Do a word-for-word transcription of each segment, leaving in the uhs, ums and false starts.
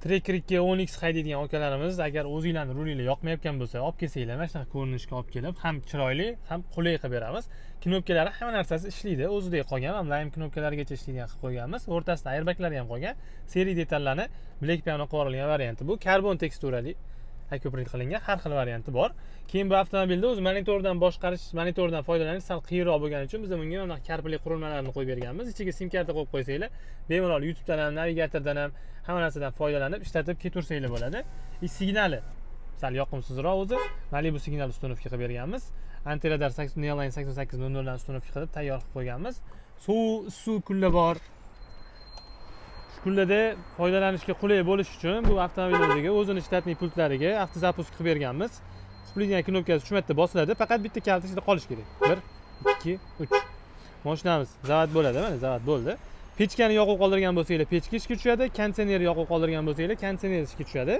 Trekkerga o'n x haydaydigan akalarimiz agar o'zinglarni rulinglar yoqmayotgan bo'lsa, olib kelsanglar, mana shunaqa ko'rinishga olib kelib, ham chiroyli, ham qulay qilib beramiz. Knopkalari hamma narsasi ishlaydi, o'zidek qolgan, ham laym knopkalarigacha ishlaydigan qilib qo'yganmiz. O'rtasida airbaglari ham qolgan. Seriy detallarni bilak bilan qilib yuborilgan varianti bu. Karbon teksturali akoprint qilingan, har xil varianti bor. Keyin bu avtomobilda o'z monitordan boshqarish, monitordan foydalanish sal qiyinroq bo'lgani uchun biz bunga mana karpli qurilmalarni qo'yib berganmiz. Ichiga sim karta qo'yib qo'ysanglar, bemalol YouTubedan ham, navigatordan ham hamma narsadan foydalanib ishlatib ketaversanglar bo'ladi. I signali sal yoqimsizroq o'zi. Malibu signal ustunovka qilib berganmiz. Antiradar Neoline sakson sakkiz nol nol dan ustunovka qilib tayyor qilib qo'yganmiz. Suv, suv kunlar bor. Kunlarda foydalanishga qulay bo'lish uchun bu avtomobil o'ziga o'zini shtatniy pultlariga avtozapusк qilib berganmiz. Qulaydigan knopkasi uch marta bosiladi, faqat bitta kalt ichida qolish kerak. bir, ikki, uch. Mashinamiz zavat bo'ladi, mana zavat bo'ldi. Pechkani yoqib qoldirgan bo'lsanglar, pechka ishga tushadi, konditsioner yoqib qoldirgan bo'lsanglar, konditsioner ishga tushadi.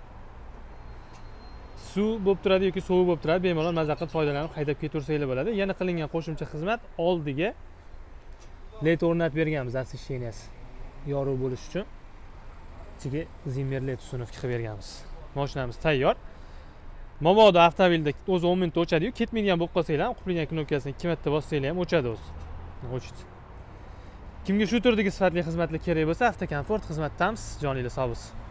Suv bo'lib turadi yoki sovuq bo'lib turadi, bemalol maza qilib foydalanib haydab ketaversanglar bo'ladi. Yana qilingan qo'shimcha xizmat oldiga led o'rnatib berganmiz, освещениyasi yorug' bo'lish uchun ichiga zimmer led ustunovka qilib berganmiz. Mashinamiz tayyor. Mabodo avtomobilda o'zi o'n minutda o'chadi-yu, ketmaydigan bo'lib qolsanglar, qulaydigan knopkasini ikki marta bossanglar ham o'chadi o'zi. O'chdi. Kimga shu turdagi sifatli xizmatlar kerak bo'lsa, Avtokomfort xizmatdamiz. Joninglar sog' bo'lsin.